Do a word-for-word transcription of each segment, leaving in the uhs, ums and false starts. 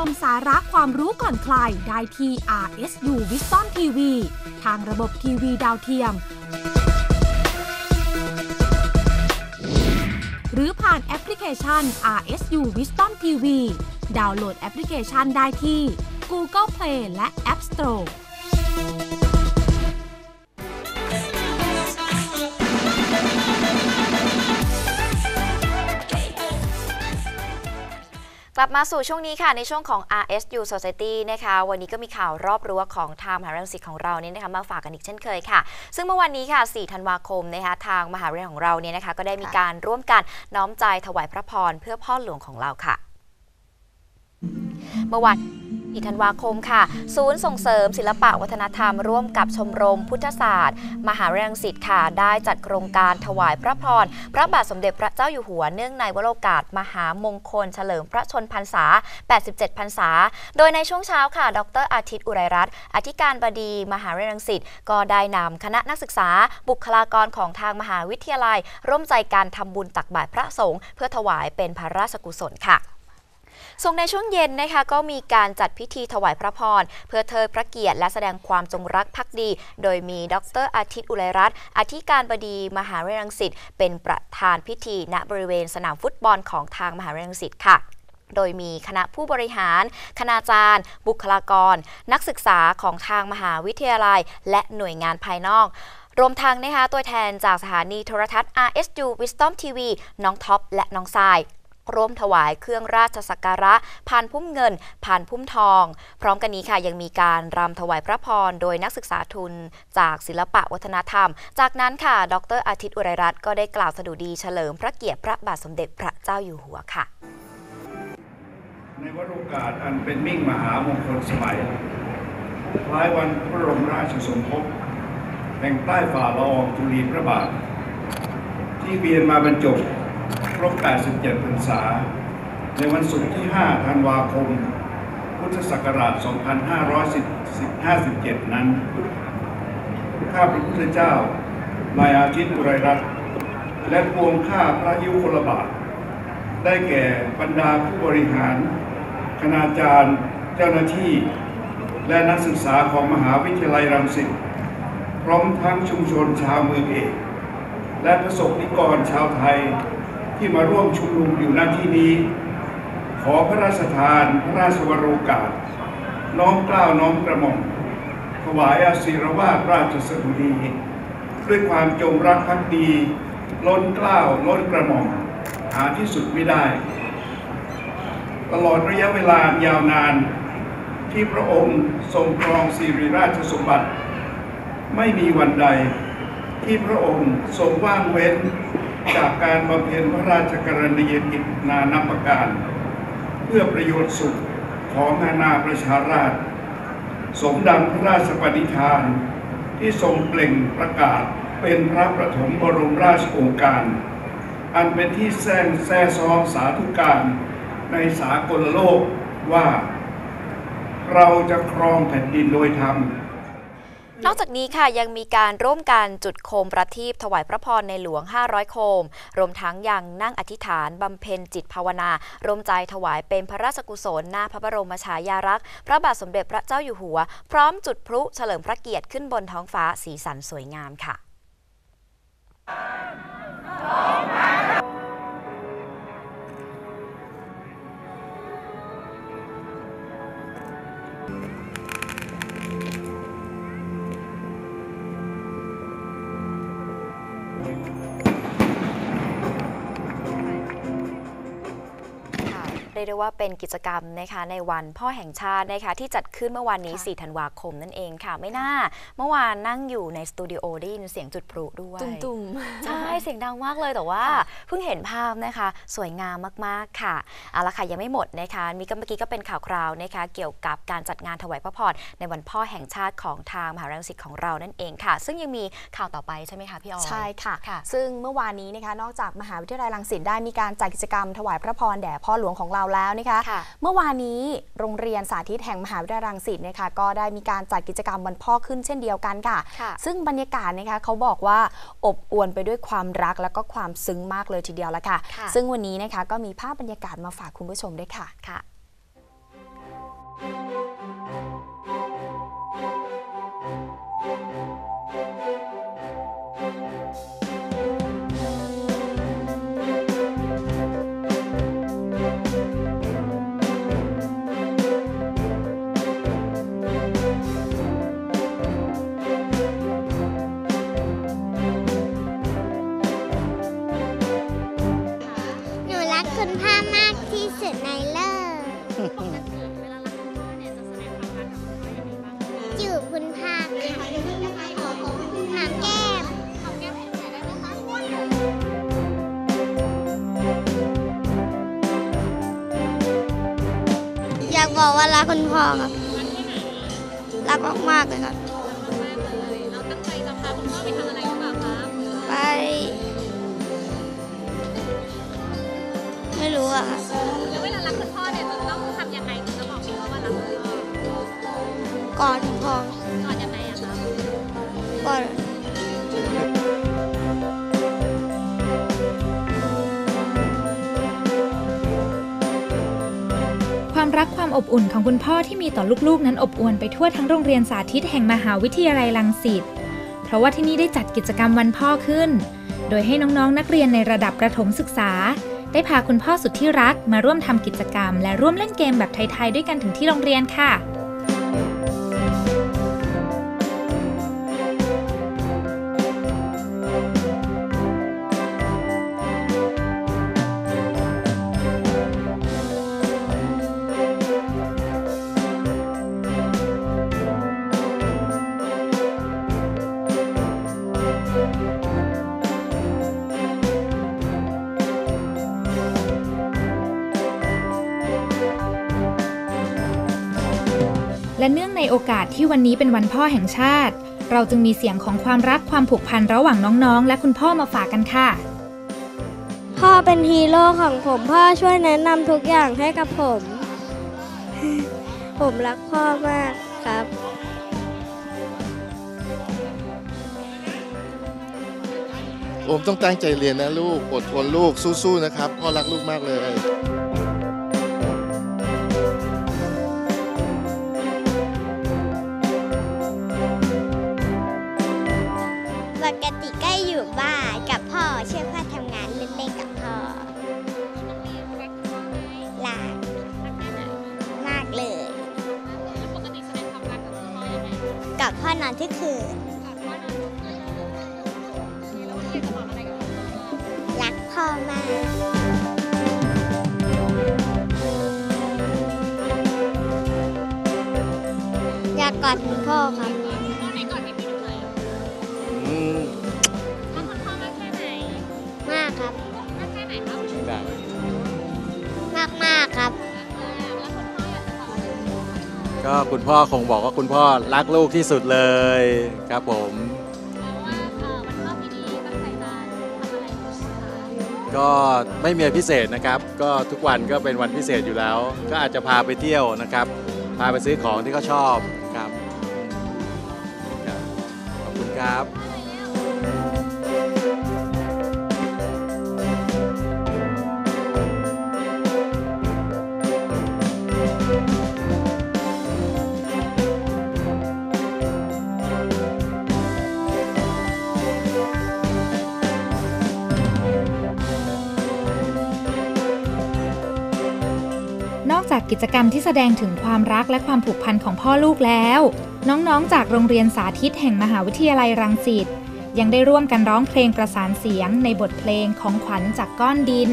มสาระความรู้ก่อนใครได้ที่ อาร์ เอส ยู Wisdom ที วี ทางระบบทีวีดาวเทียมหรือผ่านแอปพลิเคชัน อาร์ เอส ยู Wisdom ที วี ดาวน์โหลดแอปพลิเคชันได้ที่ Google Play และ App Store กลับมาสู่ช่วงนี้ค่ะในช่วงของ อาร์ เอส ยู Society นะคะวันนี้ก็มีข่าวรอบรั้วของทางมหาวิทยาลัยรังสิตของเราเนี่ยนะคะมาฝากกันอีกเช่นเคยค่ะซึ่งเมื่อวันนี้ค่ะสี่ธันวาคมนะคะทางมหาวิทยาลัยของเราเนี่ยนะคะก็ได้มีการร่วมกันน้อมใจถวายพระพรเพื่อพ่อหลวงของเราค่ะเมื่อวันที่ธันวาคมค่ะศูนย์ส่งเสริมศิลปะวัฒนธรรมร่วมกับชมรมพุทธศาสตร์มหาวิทยาลัยรังสิตค่ะได้จัดโครงการถวายพระพรพระบาทสมเด็จพระเจ้าอยู่หัวเนื่องในวโรกาสมหามงคลเฉลิมพระชนพรรษาแปดสิบเจ็ดพรรษาโดยในช่วงเช้าค่ะดรอาทิตย์อุไรรัตน์อธิการบดีมหาวิทยาลัยรังสิตก็ได้นำคณะนักศึกษาบุคลากรของทางมหาวิทยาลัยร่วมใจการทำบุญตักบาตรพระสงฆ์เพื่อถวายเป็นพระราชกุศลค่ะส่งในช่วงเย็นนะคะก็มีการจัดพิธีถวายพระพรเพื่อเทิดพระเกียรติและแสดงความจงรักภักดีโดยมีดรอาทิตย์อุไรรัตน์อธิการบดีมหาวิทยาลัยรังสิตเป็นประธานพิธีณบริเวณสนามฟุตบอลของทางมหาวิทยาลัยรังสิตค่ะโดยมีคณะผู้บริหารคณาจารย์บุคลากรนักศึกษาของทางมหาวิทยาลัยและหน่วยงานภายนอกรวมทั้งนะคะตัวแทนจากสถานีโทรทัศน์ อาร์ เอส ยู Wisdom ที วี น้องท็อปและน้องทรายร่วมถวายเครื่องราชสักการะพานพุ่มเงินพานพุ่มทองพร้อมกันนี้ค่ะยังมีการรำถวายพระพรโดยนักศึกษาทุนจากศิลปะวัฒนธรรมจากนั้นค่ะดรอาทิตย์อุไรรัตน์ก็ได้กล่าวสดุดีเฉลิมพระเกียรติพระบาทสมเด็จพระเจ้าอยู่หัวค่ะในวโรกาสอันเป็นมิ่งมหามงคลสมัยคล้ายวันพระบรมราชสมภพแห่งใต้ฝ่าละอองธุลีพระบาทที่เวียนมาบรรจบครบแปดสิบเจ็ดพรรษาในวันศุกร์ที่ห้าธันวาคมพุทธศักราชสองพันห้าร้อยห้าสิบเจ็ดนั้นข้าพระพุทธเจ้านายอาทิตย์อุไรรัตน์และปวงข้าพระยุคลบาทได้แก่บรรดาผู้บริหารคณาจารย์เจ้าหน้าที่และนักศึกษาของมหาวิทยาลัยรังสิตพร้อมทั้งชุมชนชาวเมืองเอกและประสบนิกรชาวไทยที่มาร่วมชุมนุมอยู่ณที่นี้ขอพระราชทานพระราชวโรกาสน้อมเกล้าน้อมกระหม่อมถวายอาศีรวาทราชสดุดีด้วยความจงรักภักดีล้นเกล้าล้นกระหม่อมหาที่สุดไม่ได้ตลอดระยะเวลายาวนานที่พระองค์ทรงครองสิริราชสมบัติไม่มีวันใดที่พระองค์ทรงว่างเว้นจากการบำเพ็ญพระราชกรณียกิจนานาประการเพื่อประโยชน์สุขของนานาประชาราษฎร์สมดังพระราชปณิธานที่ทรงเปล่งประกาศเป็นพระประถมบรมราชโองการอันเป็นที่แซงแซ่ซองสาธุการในสากลโลกว่าเราจะครองแผ่นดินโดยธรรมนอกจากนี้ค่ะยังมีการร่วมกันจุดโคมประทีปถวายพระพรในหลวงห้าร้อยโคมรวมทั้งยังนั่งอธิษฐานบำเพ็ญจิตภาวนาร่วมใจถวายเป็นพระราชกุศลหน้าพระบรมฉายาลักษณ์พระบาทสมเด็จพระเจ้าอยู่หัวพร้อมจุดพลุเฉลิมพระเกียรติขึ้นบนท้องฟ้าสีสันสวยงามค่ะเรียกได้ว่าเป็นกิจกรรมนะคะในวันพ่อแห่งชาตินะคะที่จัดขึ้นเมื่อวานนี้สี่ธันวาคมนั่นเองค่ะไม่น่าเมื่อวานนั่งอยู่ในสตูดิโอได้ยินเสียงจุดพลุด้วยตุ้มๆใช่เสียงดังมากเลยแต่ว่าเพิ่งเห็นภาพนะคะสวยงามมากๆค่ะเอาละค่ะยังไม่หมดนะคะมีก็เมื่อกี้ก็เป็นข่าวคราวนะคะเกี่ยวกับการจัดงานถวายพระพรในวันพ่อแห่งชาติของทางมหาวิทยาลัยรังสิตของเรานั่นเองค่ะซึ่งยังมีข่าวต่อไปใช่ไหมคะพี่ออยใช่ค่ะซึ่งเมื่อวานนี้นะคะนอกจากมหาวิทยาลัยรังสิตได้มีการจัดกิจกรรมถวายพระพรแด่พ่อหลวงของเราแล้วนะคะเมื่อวานนี้โรงเรียนสาธิตแห่งมหาวิทยาลัยรังสิตนะคะก็ได้มีการจัดกิจกรรมวันพ่อขึ้นเช่นเดียวกันค่ะซึ่งบรรยากาศนะคะเขาบอกว่าอบอวลไปด้วยความรักแล้วก็ความซึ้งมากเลยทีเดียวละค่ะซึ่งวันนี้นะคะก็มีภาพบรรยากาศมาฝากคุณผู้ชมด้วยค่ะอยากบอกว่ารักคุณพ่อครับรักมากๆเลยครับเราตั้งใจจะพาคุณพ่อไปทำอะไรหรือเปล่าครับไปไม่รู้อะค่ะแล้วเวลารักคุณพ่อเนี่ยจะต้องทำยังไงถึงจะบอกคุณพ่อว่ารักคุณพ่อกอดคุณพ่อกอดยังไงอะครับกอดความรักความอบอุ่นของคุณพ่อที่มีต่อลูกๆนั้นอบอวลไปทั่วทั้งโรงเรียนสาธิตแห่งมหาวิทยาลัยรังสิตเพราะว่าที่นี่ได้จัดกิจกรรมวันพ่อขึ้นโดยให้น้องๆนักเรียนในระดับประถมศึกษาได้พาคุณพ่อสุดที่รักมาร่วมทำกิจกรรมและร่วมเล่นเกมแบบไทยๆด้วยกันถึงที่โรงเรียนค่ะและเนื่องในโอกาสที่วันนี้เป็นวันพ่อแห่งชาติเราจึงมีเสียงของความรักความผูกพันระหว่างน้องๆและคุณพ่อมาฝากกันค่ะพ่อเป็นฮีโร่ของผมพ่อช่วยแนะนำทุกอย่างให้กับผม ผมรักพ่อมากครับโอมต้องตั้งใจเรียนนะลูกอดทนลูกสู้ๆนะครับพ่อรักลูกมากเลยปกติก็อยู่บ้านกับพ่อช่วยพ่อทำงานเล่นๆกับพ่อรักมากเลยปกติแสดงความรักกับคุณพ่อยังไงกับพ่อนอนทุกคืนแล้ววันนี้จะบอกอะไรกับคุณพ่อรักพ่อมากอยากกอดคุณพ่อครับไหนกอดให้พี่ดูหน่อยอืมรักคุณพ่อมากแค่ไหนมากครับมากแค่ไหนครับมากมากครับแล้วคุณพ่ออยากจะบอกอะไรก็คุณพ่อคงบอกว่าคุณพ่อรักลูกที่สุดเลยครับผมก็ไม่มีอะไรพิเศษนะครับก็ทุกวันก็เป็นวันพิเศษอยู่แล้วก็อาจจะพาไปเที่ยวนะครับพาไปซื้อของที่เขาชอบครับขอบคุณครับนอกจากกิจกรรมที่แสดงถึงความรักและความผูกพันของพ่อลูกแล้วน้องๆจากโรงเรียนสาธิตแห่งมหาวิทยาลัยรังสิตยังได้ร่วมกันร้องเพลงประสานเสียงในบทเพลงของขวัญจากก้อนดิน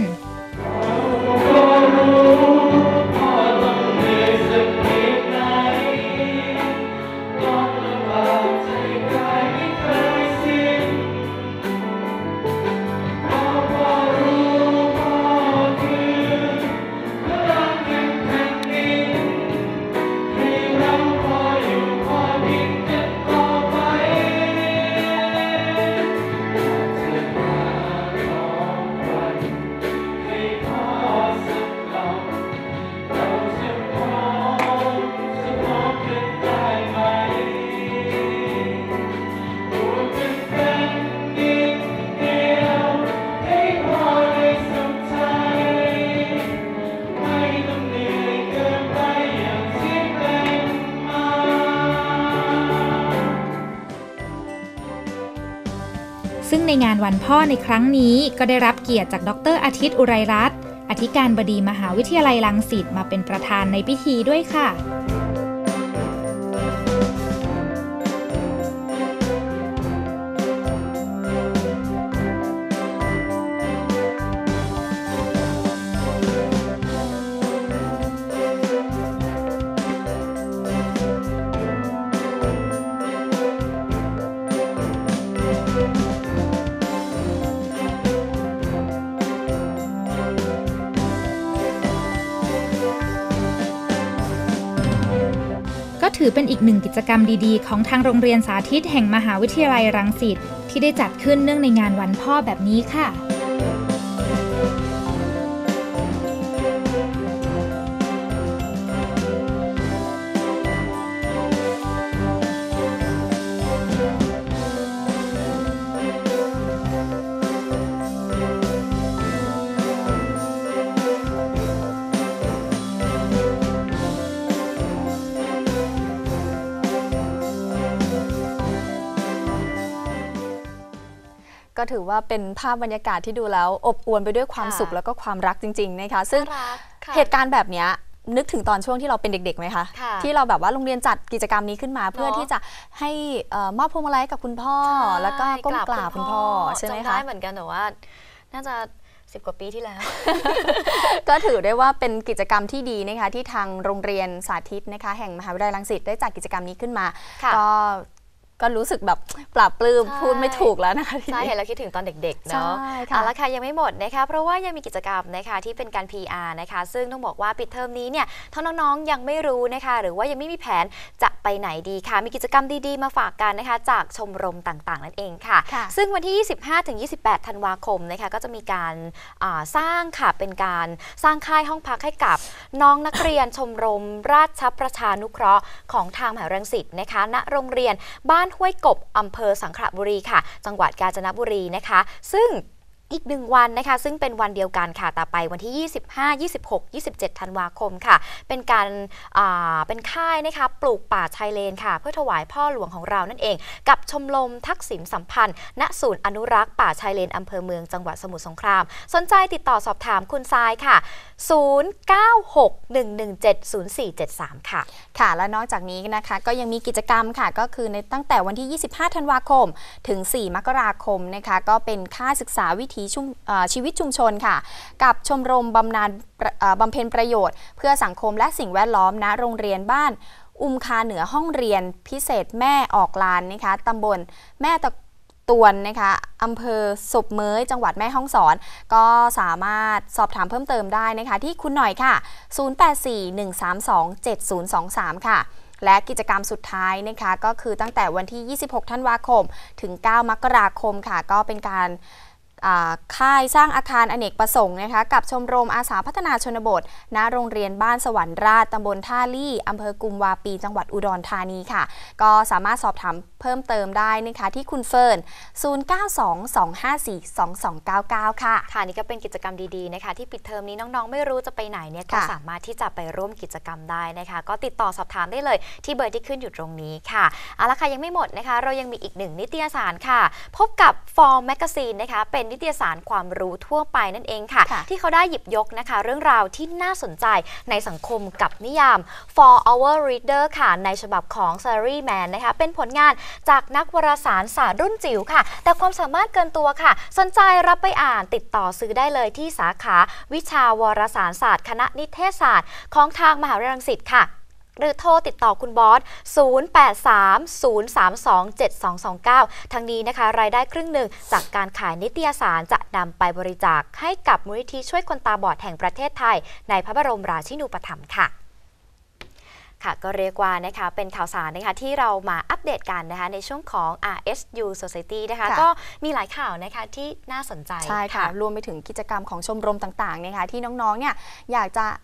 ในงานวันพ่อในครั้งนี้ก็ได้รับเกียรติจากดรอาทิตย์อุไรรัตน์อธิการบดีมหาวิทยาลัยรังสิตมาเป็นประธานในพิธีด้วยค่ะก็ถือเป็นอีกหนึ่งกิจกรรมดีๆของทางโรงเรียนสาธิตแห่งมหาวิทยาลัยรังสิตที่ได้จัดขึ้นเนื่องในงานวันพ่อแบบนี้ค่ะก็ถือว่าเป็นภาพบรรยากาศที่ดูแล้วอบอวลไปด้วยความสุขแล้วก็ความรักจริงๆนะคะซึ่งเหตุการณ์แบบนี้นึกถึงตอนช่วงที่เราเป็นเด็กๆไหมคะที่เราแบบว่าโรงเรียนจัดกิจกรรมนี้ขึ้นมาเพื่อที่จะให้มอบพวงมาลัยกับคุณพ่อแล้วก็ก้มกราบคุณพ่อใช่ไหมคะจำได้เหมือนกันแต่ว่าน่าจะสิบกว่าปีที่แล้วก็ถือได้ว่าเป็นกิจกรรมที่ดีนะคะที่ทางโรงเรียนสาธิตนะคะแห่งมหาวิทยาลัยรังสิตได้จัดกิจกรรมนี้ขึ้นมาก็ก็รู้สึกแบบปลาบปลื้มพูดไม่ถูกแล้วนะคะใช่เห็นแล้วคิดถึงตอนเด็กๆเนาะเอาละค่ะยังไม่หมดนะคะเพราะว่ายังมีกิจกรรมนะคะที่เป็นการ พี อาร์ นะคะซึ่งต้องบอกว่าปิดเทอมนี้เนี่ยทั้งน้องๆยังไม่รู้นะคะหรือว่ายังไม่มีแผนจะไปไหนดีค่ะมีกิจกรรมดีๆมาฝากกันนะคะจากชมรมต่างๆนั่นเองค่ะซึ่งวันที่ ยี่สิบห้าถึงยี่สิบแปด ธันวาคมนะคะก็จะมีการสร้างค่ะเป็นการสร้างค่ายห้องพักให้กับน้องนักเรียนชมรมราชประชานุเคราะห์ของทางมหาวิทยาลัยรังสิตนะคะณโรงเรียนบ้านห้วยกบอำเภอสังขละบุรีค่ะจังหวัดกาญจนบุรีนะคะซึ่งอีกหนึ่งวันนะคะซึ่งเป็นวันเดียวกันค่ะต่อไปวันที่ยี่สิบห้า ยี่สิบหก ยี่สิบเจ็ด ธันวาคมค่ะเป็นการอ่าเป็นค่ายนะคะปลูกป่าชายเลนค่ะเพื่อถวายพ่อหลวงของเรานั่นเองกับชมรมทักษิณสัมพันธ์ณศูนย์อนุรักษ์ป่าชายเลนอำเภอเมืองจังหวัดสมุทรสงครามสนใจติดต่อสอบถามคุณทรายค่ะศูนย์ เก้า หก หนึ่ง หนึ่ง เจ็ด ศูนย์ สี่ เจ็ด สามค่ะค่ะและนอกจากนี้นะคะก็ยังมีกิจกรรมค่ะก็คือในตั้งแต่วันที่ยี่สิบห้า ธันวาคมถึงสี่มกราคมนะคะก็เป็นค่าศึกษาวิถีชุมชีวิตชุมชนค่ะกับชมรมบำนาญบำเพ็ญประโยชน์เพื่อสังคมและสิ่งแวดล้อมณโรงเรียนบ้านอุมคาเหนือห้องเรียนพิเศษแม่ออกลานนะคะตำบลแม่ตะตวนนะคะอำเภอศพเมยจังหวัดแม่ฮ่องสอนก็สามารถสอบถามเพิ่มเติมได้นะคะที่คุณหน่อยค่ะศูนย์ แปด สี่ หนึ่ง สาม สอง เจ็ด ศูนย์ สอง สามค่ะและกิจกรรมสุดท้ายนะคะก็คือตั้งแต่วันที่ยี่สิบหก ธันวาคมถึงเก้ามกราคมค่ะก็เป็นการค่ายสร้างอาคารอเนกประสงค์นะคะกับชมรมอาสาพัฒนาชนบทณโรงเรียนบ้านสวรรค์ราชตำบลท่าลี่อำเภอกุมวาปีจังหวัดอุดรธานีค่ะก็สามารถสอบถามเพิ่มเติมได้นะคะที่คุณเฟิร์นศูนย์ เก้า สอง สอง ห้า สี่ สอง สอง เก้า เก้าค่ะค่ะนี่ก็เป็นกิจกรรมดีๆนะคะที่ปิดเทอมนี้น้องๆไม่รู้จะไปไหนเนี่ยก็สามารถที่จะไปร่วมกิจกรรมได้นะคะก็ติดต่อสอบถามได้เลยที่เบอร์ที่ขึ้นอยู่ตรงนี้ค่ะเอาละค่ะยังไม่หมดนะคะเรายังมีอีกหนึ่งนิตยสารค่ะพบกับ Form Magazine นะคะเป็นนิตยสารความรู้ทั่วไปนั่นเองค่ะที่เขาได้หยิบยกนะคะเรื่องราวที่น่าสนใจในสังคมกับนิยาม For Our Reader ค่ะในฉบับของ Salaryman นะคะเป็นผลงานจากนักวารสารศาสตร์รุ่นจิ๋วค่ะแต่ความสามารถเกินตัวค่ะสนใจรับไปอ่านติดต่อซื้อได้เลยที่สาขาวิชาวารสารศาสตร์คณะนิเทศศาสตร์ของทางมหาวิทยาลัยรังสิตค่ะหรือโทรติดต่อคุณบอส ศูนย์ แปด สาม ศูนย์ สาม สอง เจ็ด สอง สอง เก้า ทั้งนี้นะคะรายได้ครึ่งหนึ่งจากการขายนิตยสารจะนำไปบริจาคให้กับมูลนิธิช่วยคนตาบอดแห่งประเทศไทยในพระบรมราชินูปถัมภ์ค่ะค่ะก็เรียกว่านะคะเป็นข่าวสารนะคะที่เรามาอัปเดตกันนะคะในช่วงของ อาร์ เอส ยู Society นะคะก็มีหลายข่าวนะคะที่น่าสนใจใช่ค่ะรวมไปถึงกิจกรรมของชมรมต่างๆนะคะที่น้องๆเนี่ยอยากจะเอ๊ะ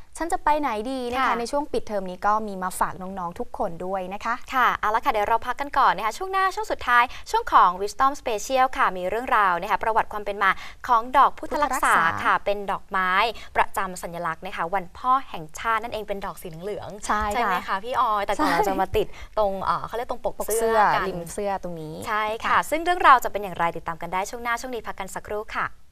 ฉันจะไปไหนดีนะคะในช่วงปิดเทอมนี้ก็มีมาฝากน้องๆทุกคนด้วยนะคะค่ะเอาละค่ะเดี๋ยวเราพักกันก่อนนะคะช่วงหน้าช่วงสุดท้ายช่วงของ Wisdom Special ค่ะมีเรื่องราวนะคะประวัติความเป็นมาของดอกพุทธรักษาค่ะเป็นดอกไม้ประจำสัญลักษณ์นะคะวันพ่อแห่งชาตินั่นเองเป็นดอกสีเหลืองๆใช่ไหมคะพี่ออยแต่ก่อนเราจะมาติดตรงเขาเรียกตรงปกเสื้อกันริมเสื้อตรงนี้ใช่ค่ะซึ่งเรื่องราวจะเป็นอย่างไรติดตามกันได้ช่วงหน้าช่วงนี้พักกันสักครู่ค่ะ